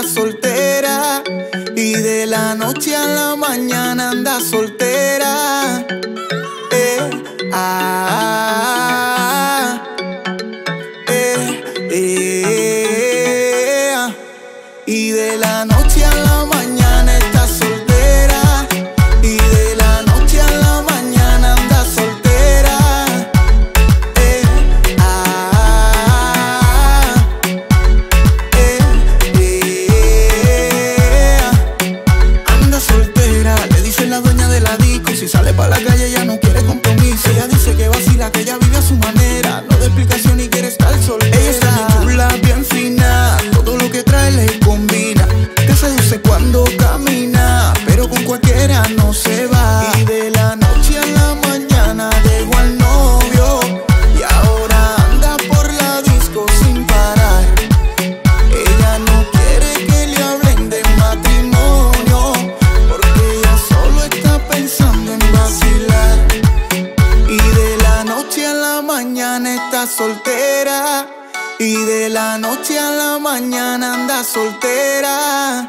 soltera. Y de la noche a la mañana anda soltera. Ah, Y de la noche a la mañana está soltera. Y de la noche a la mañana anda soltera. Anda soltera, le dice la dueña de la disco. Y si sale pa' la calle ya no quiere compromiso. Ella dice que vacila, que ella vive a su manera. No de explicación y quiere estar soltera. Ella está bien chula, bien fina, todo lo que trae le combina. Te seduce cuando camina, pero con cualquiera no se va. Y de la noche a la mañana dejó al novio y ahora anda por la disco sin parar. Ella no quiere que le hablen de matrimonio, porque ella solo está pensando en vacilar. Y de la noche a la mañana está soltera. Y de la noche a la mañana anda soltera.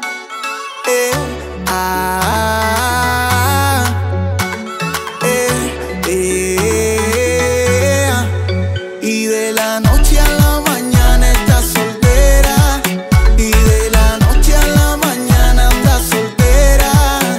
Y de la noche a la mañana está soltera. Y de la noche a la mañana anda soltera.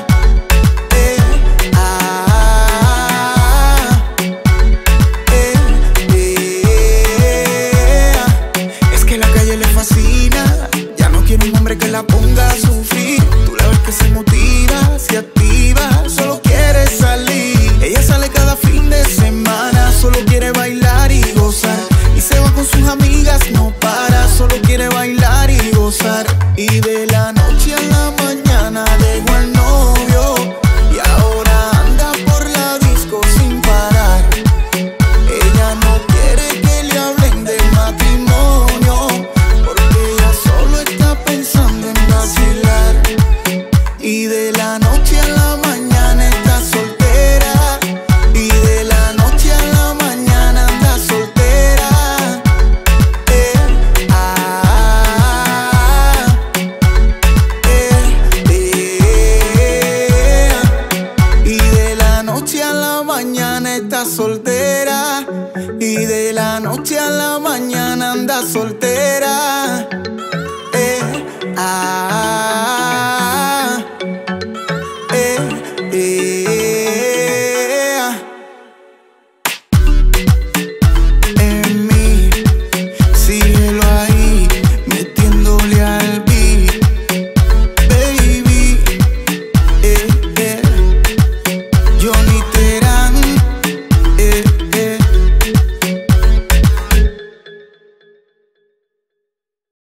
Es que la calle le fascina, ya no quiere un hombre que la ponga a sufrir. Tú la ves que se motiva, se activa, solo quiere salir. Ella sale cada fin de semana, solo quiere bailar y gozar. Y se va con sus amigas, no para, solo quiere bailar y gozar. Y de la noche a la mañana dejó al novio y ahora anda por la disco sin parar. Ella no quiere que le hablen de matrimonio, porque ella solo está pensando en vacilar. Y de la noche a la mañana está soltera. Y de la noche a la mañana anda soltera. Y de la noche a la mañana está soltera. Y de la noche a la mañana anda soltera.